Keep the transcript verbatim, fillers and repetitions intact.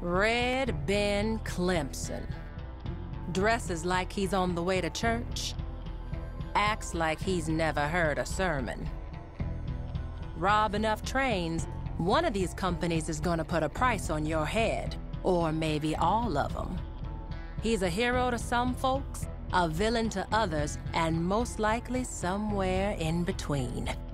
Red Ben Clempson. Dresses like he's on the way to church. Acts like he's never heard a sermon. Rob enough trains, one of these companies is gonna put a price on your head, or maybe all of them. He's a hero to some folks, a villain to others, and most likely somewhere in between.